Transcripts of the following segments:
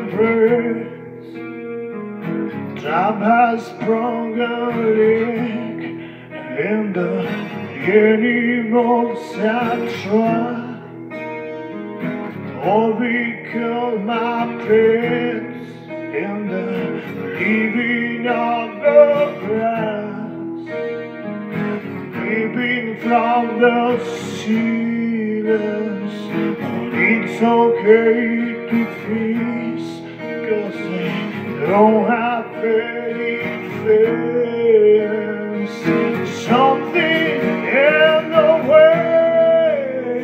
breath. Time has sprung a leak in the animals I try. Overcome my pets in the living of the grass, peeping from the ceilings. But it's okay to feast, 'cause they don't have any feelings. Something in the way.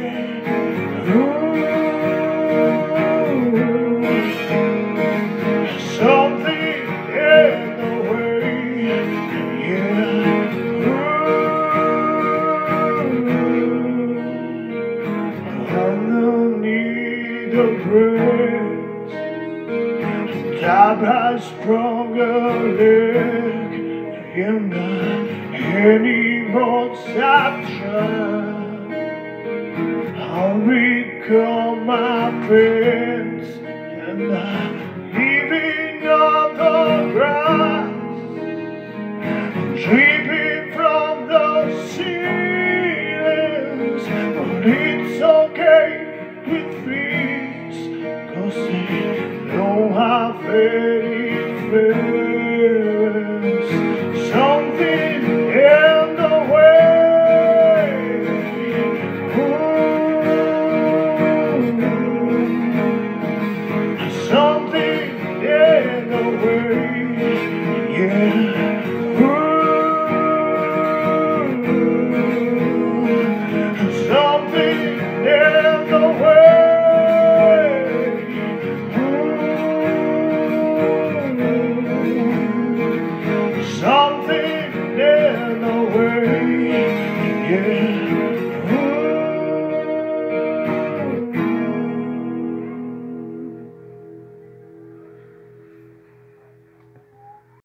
Something in the way, yeah. Underneath the bridge, time has sprung a leak in the animals I tried. I'll recall my friends and the living on the grass, dripping from the ceilings. But it's okay with fees, 'cause they don't have any fear.